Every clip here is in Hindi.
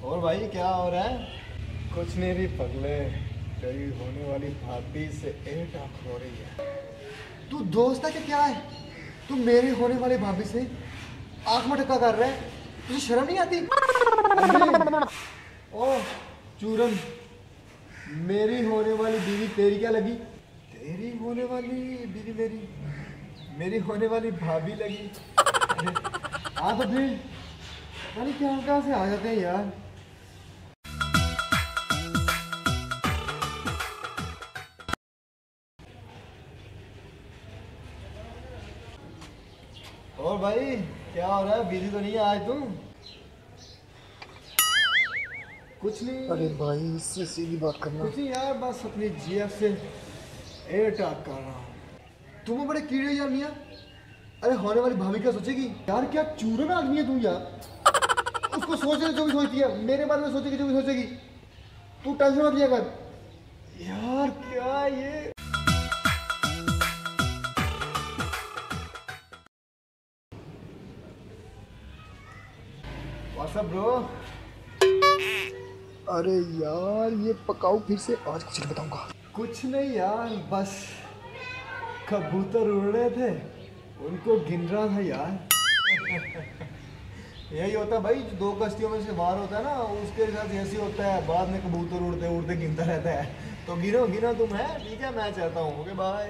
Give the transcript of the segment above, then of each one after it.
और भाई क्या हो रहा है? कुछ नहीं रही पगले, तेरी होने वाली भाभी से टॉक हो रही है। तू दोस्त है कि क्या है? तू मेरी होने वाली भाभी से आंख में टक्का कर रहा है, तुझे शर्म नहीं आती? ओ चूरन, मेरी होने वाली बीवी तेरी क्या लगी? तेरी होने वाली बीवी मेरी होने वाली भाभी लगी। हाँ तो फिर अरे कहाँ से आ जाते हैं यार। और भाई क्या हो रहा है? बिजी तो नहीं है आज तुम? कुछ नहीं। अरे भाई इससे सीधी बात करना। कुछ नहीं यार, बस अपनी जीएफ से एयर टॉक कर रहा हूँ। तुम बड़े कीड़े यार मियाँ। अरे होने वाली भाभी क्या सोचेगी यार? क्या चूरन आदमी है तू यार। उसको सोचने जो भी सोचती है, मेरे बारे में सोचेगी जो भी सोचेगी। तू टेंशन मत लिया कर यार। क्या ये व्हाट्सअप ब्रो? अरे यार ये पकाओ फिर से, आज कुछ नहीं बताऊंगा। कुछ नहीं यार, बस कबूतर उड़ रहे थे, उनको गिन रहा था यार। यही होता है भाई, जो दो कश्तियों में से वार होता है ना, उसके साथ ऐसे होता है। बाद में कबूतर उड़ते उड़ते गिनता रहता है। तो गिनो गिनो तुम, है ठीक है, मैं चाहता हूँ। Okay bye.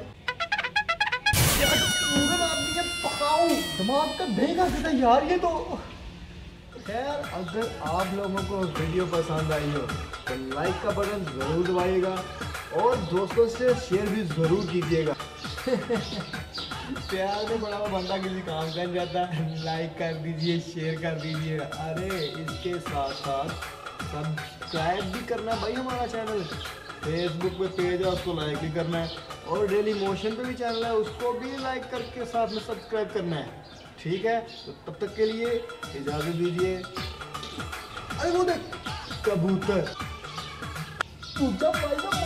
आदमी के पकाओ दिमाग का दही खा देता यार ये तो। खैर, अगर आप लोगों को वीडियो पसंद आई हो तो लाइक का बटन ज़रूर दबाइएगा और दोस्तों से शेयर भी ज़रूर कीजिएगा। प्यार में बड़ा हुआ बंदा किसी काम का नहीं जाता। लाइक कर दीजिए, शेयर कर दीजिए। अरे इसके साथ साथ सब्सक्राइब भी करना है भाई हमारा चैनल। फेसबुक पे पेज है, उसको लाइक भी करना है। और डेली मोशन पे भी चैनल है, उसको भी लाइक करके साथ में सब्सक्राइब करना है। ठीक है, तो तब तक के लिए इजाज़त दीजिए। अरे वो देख कबूतर, पूजा भाई